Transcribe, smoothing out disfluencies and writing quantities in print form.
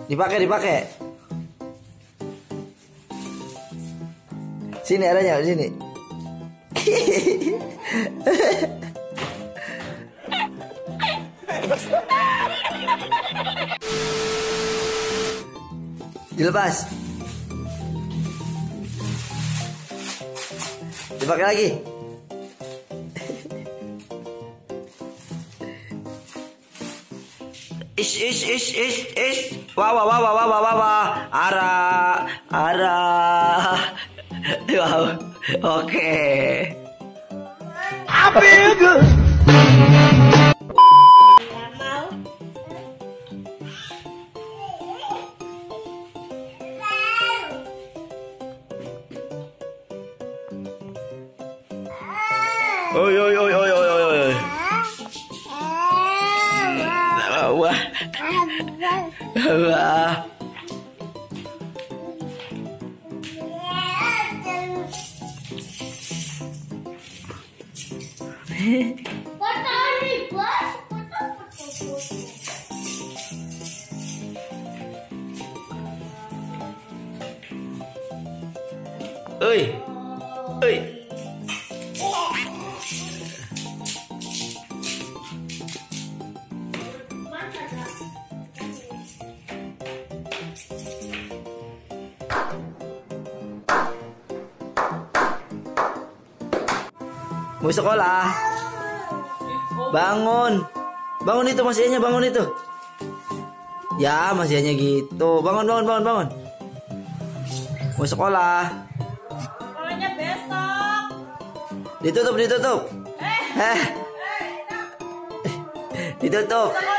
Dipakai. Sini adanya, sini. Dilepas. Dipakai lagi. Ish. Wah. Ara. Wow. Oke. Oi. Wah. Oi. Mau sekolah. Bangun itu masih hanya bangun itu. Ya masih hanya gitu. Bangun. Mau sekolah. Sekolahnya besok. Ditutup. Ditutup.